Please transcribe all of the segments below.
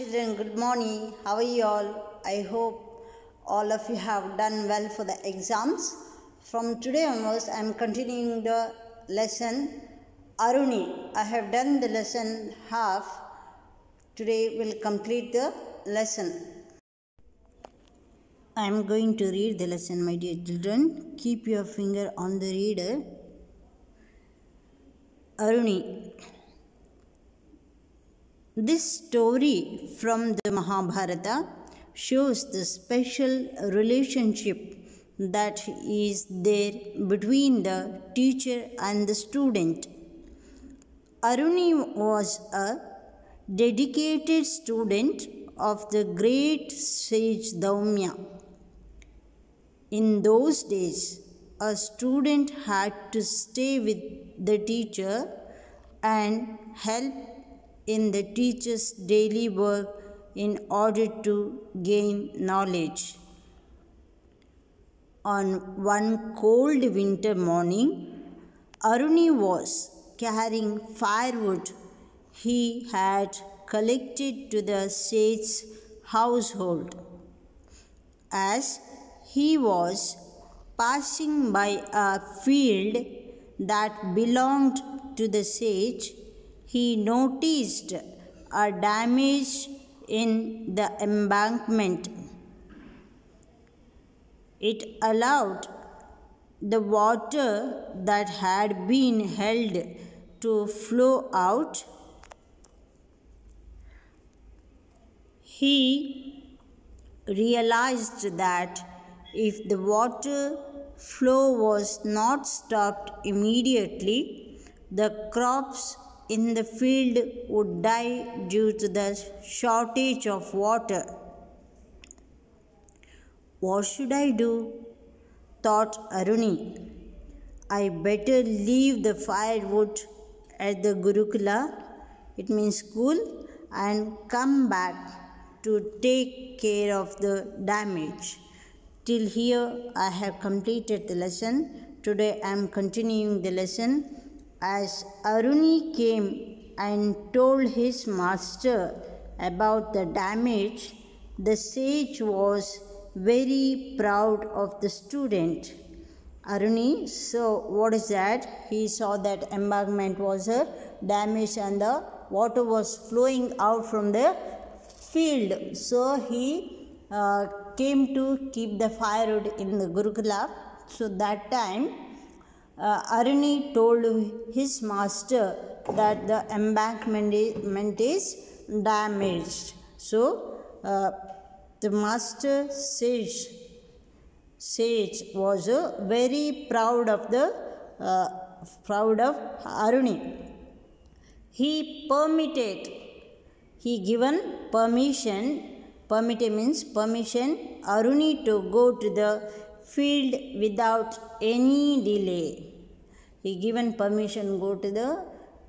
children, good morning. How are you all? I hope all of you have done well for the exams. From today onwards, I am continuing the lesson Aruni. I have done the lesson half. Today we'll complete the lesson. I am going to read the lesson, my dear children. Keep your finger on the reader. Aruni. This story from the Mahabharata shows the special relationship that is there between the teacher and the student. Aruni was a dedicated student of the great sage Daumya. In those days, a student had to stay with the teacher and help in the teacher's daily work in order to gain knowledge. On one cold winter morning, Aruni was carrying firewood he had collected to the sage's household. As he was passing by a field that belonged to the sage, he noticed a damage in the embankment. It allowed the water that had been held to flow out. He realized that if the water flow was not stopped immediately, the crops in the field would die due to the shortage of water. What should I do? Thought Aruni. I better leave the firewood at the Gurukula, it means school, and come back to take care of the damage. Till here I have completed the lesson. Today I am continuing the lesson. As Aruni came and told his master about the damage, the sage was very proud of the student. Aruni, so what is that? He saw that embankment was damaged and the water was flowing out from the field. So he came to keep the firewood in the Gurukula. So that time Aruni told his master that the embankment is damaged. So the master sage was very proud of Aruni. He given permission. Permitted means permission Aruni to go to the field without any delay. He given permission to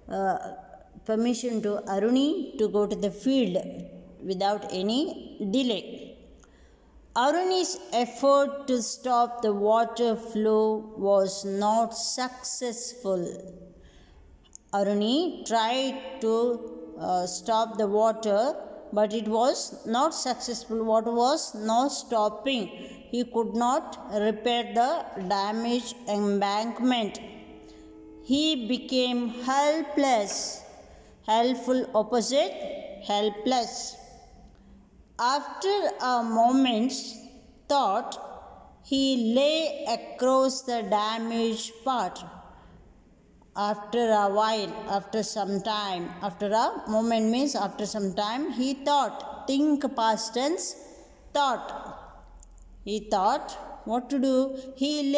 Aruni to go to the field without any delay. Aruni's effort to stop the water flow was not successful. Aruni tried to stop the water, but it was not successful. Water was not stopping. He could not repair the damaged embankment. He became helpless. Helpful opposite, helpless. After a moment's thought, he lay across the damaged part. After a while, after some time, after a moment means after some time, he thought, think past tense, thought. He thought what to do. He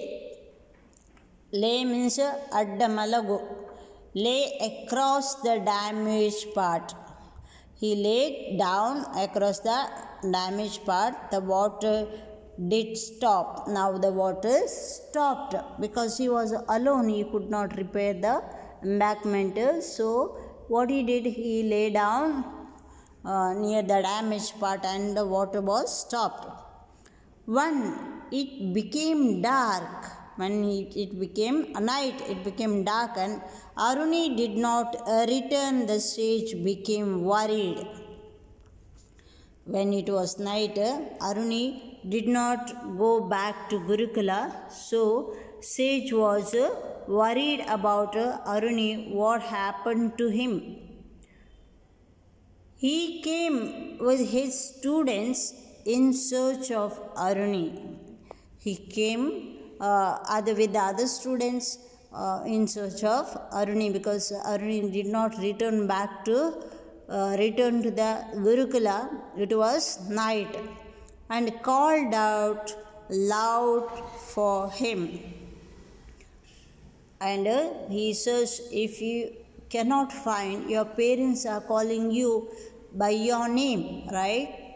lay means addamalagu, lay across the damaged part. He lay down across the damaged part. The water did stop. Now the water stopped because he was alone. He could not repair the embankment. So what he did, he lay down near the damaged part and the water was stopped. When it became dark, when it became night, it became dark and Aruni did not return. The sage became worried. When it was night, Aruni did not go back to Gurukula, so Sage was worried about Aruni, what happened to him. He came with his students in search of Aruni. He came with the other students in search of Aruni, because Aruni did not return to the Gurukula. It was night, and called out loud for him. And he says, if you cannot find, your parents are calling you by your name, right?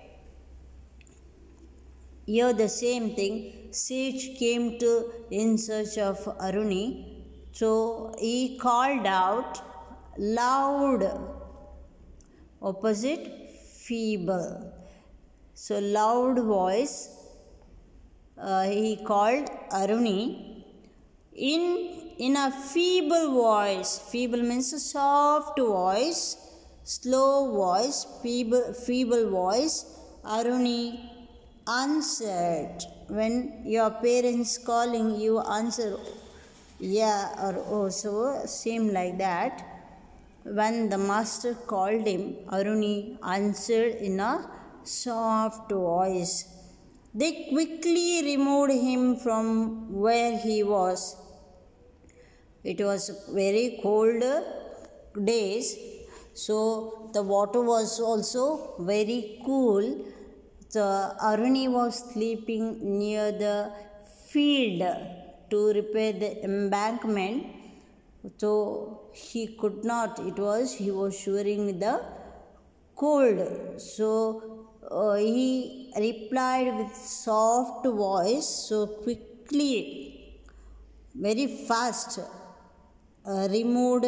Here the same thing. Sage came in search of Aruni. So he called out loud. Opposite, feeble. So loud voice, he called Aruni. In a feeble voice. Feeble means a soft voice, slow voice, feeble voice. Aruni answered. When your parents calling, you answer yeah or oh. So same like that. When the master called him, Aruni answered in a soft voice. They quickly removed him from where he was. It was very cold days, so the water was also very cool. So Aruni was sleeping near the field to repair the embankment. So he could not, he was shivering the cold. So he replied with soft voice, so quickly, very fast, removed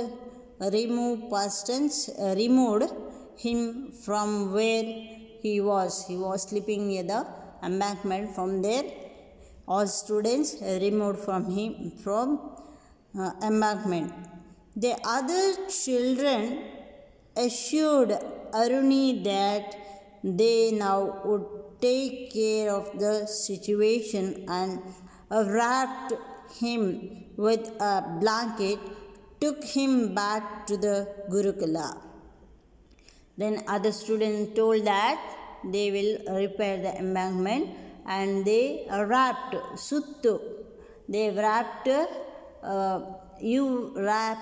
him from where he was. He was sleeping near the embankment. From there, all students removed from him from embankment. The other children assured Aruni that they now would take care of the situation, and wrapped him with a blanket, took him back to the Gurukula. Then other students told that they will repair the embankment, and they wrapped suttu. They wrapped you wrap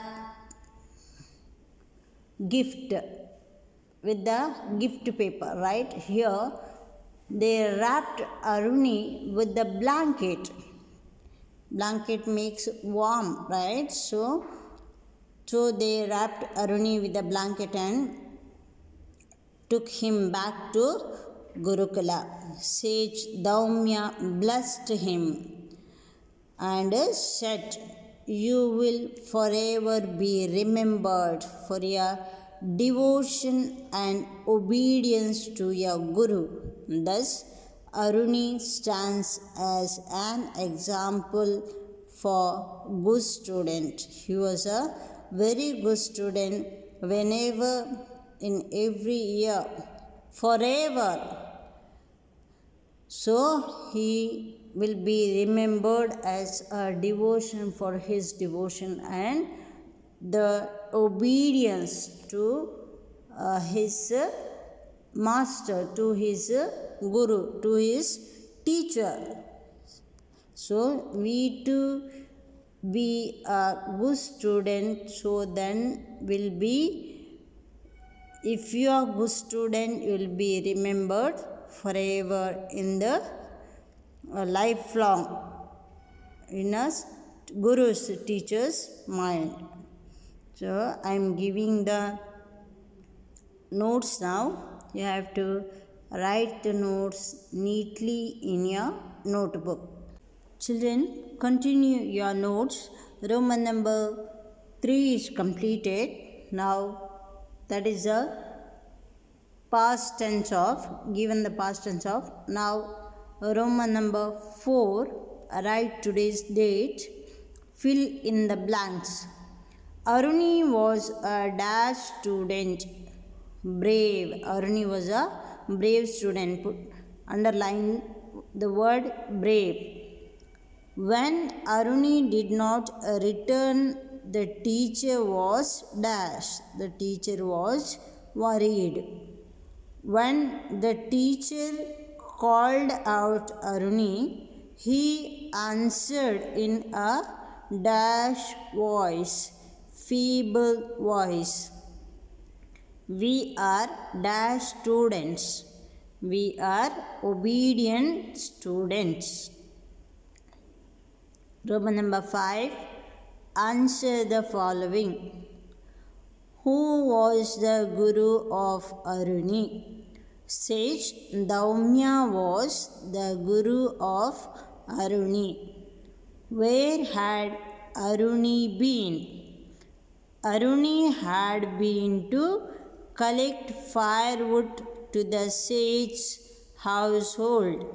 gift with the gift paper, right? Here they wrapped Aruni with the blanket. Blanket makes warm, right? So they wrapped Aruni with the blanket and took him back to Gurukula. Sage Daumya blessed him and said, you will forever be remembered for your devotion and obedience to your Guru. Thus, Aruni stands as an example for good student. He was a very good student. Whenever, in every year, forever. So he will be remembered as a devotion for his devotion and the obedience to his master, to his guru, to his teacher. So we too be a good student, so then will be, if you are good student, you will be remembered forever in the lifelong in a guru's teacher's mind. So I am giving the notes now. You have to write the notes neatly in your notebook. Children, continue your notes. Roman number 3 is completed. Now that is the past tense of, given the past tense of. Now Roman number 4, write today's date, fill in the blanks. Aruni was a dash student, brave. Aruni was a brave student. Underline the word brave. When Aruni did not return, the teacher was dash. The teacher was worried. When the teacher called out Aruni, he answered in a dash voice, feeble voice. We are dash students. We are obedient students. Roman number 5. Answer the following. Who was the guru of Aruni? Sage Daumya was the guru of Aruni. Where had Aruni been? Aruni had been to collect firewood to the sage's household.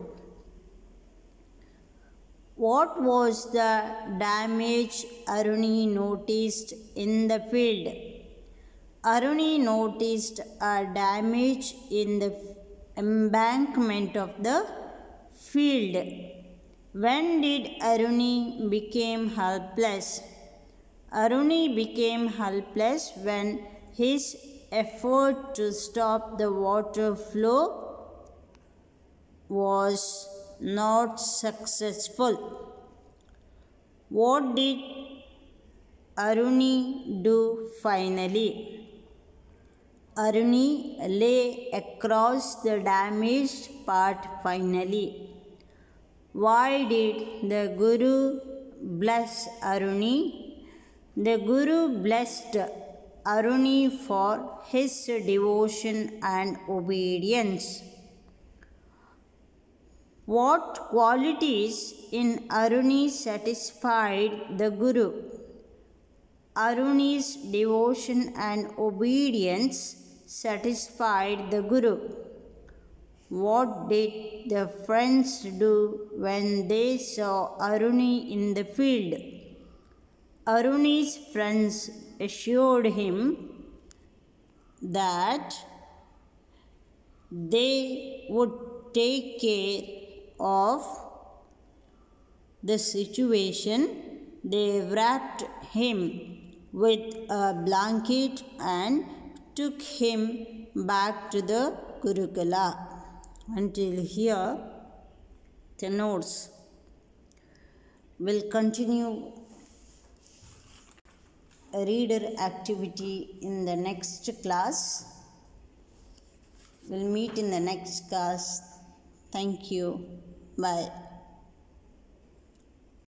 What was the damage Aruni noticed in the field? Aruni noticed a damage in the embankment of the field. When did Aruni become helpless? Aruni became helpless when his effort to stop the water flow was not successful. What did Aruni do finally? Aruni lay across the damaged part finally. Why did the Guru bless Aruni? The Guru blessed Aruni for his devotion and obedience. What qualities in Aruni satisfied the Guru? Aruni's devotion and obedience satisfied the Guru. What did the friends do when they saw Aruni in the field? Aruni's friends assured him that they would take care of the situation. They wrapped him with a blanket and took him back to the Gurukula. Until here, the notes. Will continue a reader activity in the next class. We'll meet in the next class. Thank you. Bye.